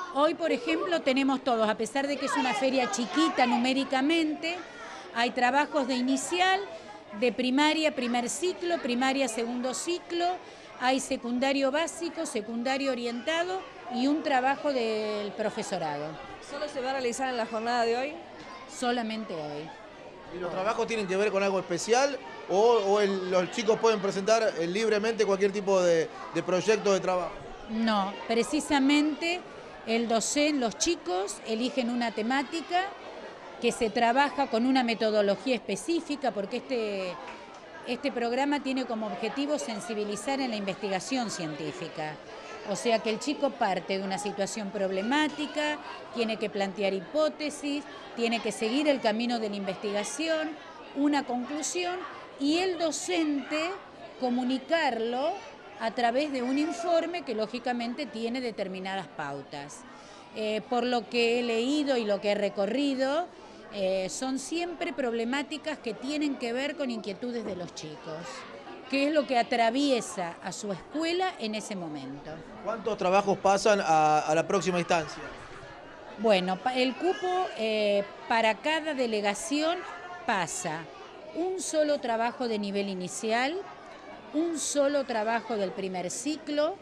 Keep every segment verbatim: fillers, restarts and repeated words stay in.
Hoy, por ejemplo, tenemos todos, a pesar de que es una feria chiquita numéricamente, hay trabajos de inicial, de primaria, primer ciclo, primaria, segundo ciclo, hay secundario básico, secundario orientado y un trabajo del profesorado. ¿Solo se va a realizar en la jornada de hoy? Solamente hoy. ¿Y los trabajos tienen que ver con algo especial o, o el- los chicos pueden presentar eh, libremente cualquier tipo de, de proyecto de trabajo? No, precisamente el docente, los chicos eligen una temática que se trabaja con una metodología específica, porque este, este programa tiene como objetivo sensibilizar en la investigación científica. O sea que el chico parte de una situación problemática, tiene que plantear hipótesis, tiene que seguir el camino de la investigación, una conclusión, y el docente comunicarlo a través de un informe que lógicamente tiene determinadas pautas. Eh, por lo que he leído y lo que he recorrido, eh, son siempre problemáticas que tienen que ver con inquietudes de los chicos, que es lo que atraviesa a su escuela en ese momento. ¿Cuántos trabajos pasan a, a la próxima instancia? Bueno, el cupo eh, para cada delegación pasa un solo trabajo de nivel inicial, un solo trabajo del primer ciclo,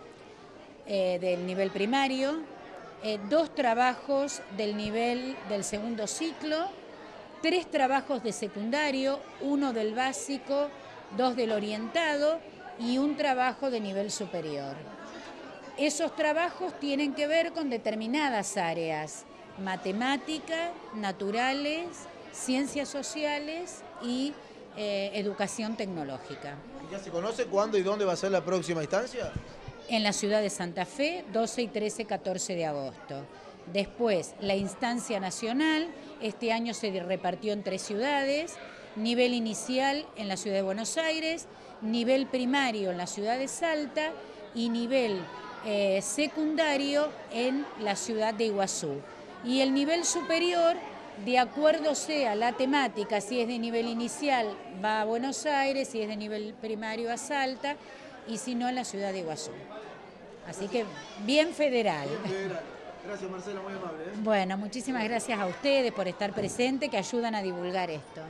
eh, del nivel primario, eh, dos trabajos del nivel del segundo ciclo, tres trabajos de secundario, uno del básico, dos del orientado y un trabajo de nivel superior. Esos trabajos tienen que ver con determinadas áreas: matemática, naturales, ciencias sociales y eh, educación tecnológica. ¿Y ya se conoce cuándo y dónde va a ser la próxima instancia? En la ciudad de Santa Fe, doce y trece, catorce de agosto. Después, la instancia nacional, este año se repartió en tres ciudades: nivel inicial en la ciudad de Buenos Aires, nivel primario en la ciudad de Salta y nivel eh, secundario en la ciudad de Iguazú. Y el nivel superior, de acuerdo sea la temática, si es de nivel inicial va a Buenos Aires, si es de nivel primario a Salta, y si no en la ciudad de Iguazú. Así que bien federal. Bien federal. Gracias, Marcela, muy amable. ¿eh? Bueno, muchísimas gracias a ustedes por estar presentes, que ayudan a divulgar esto.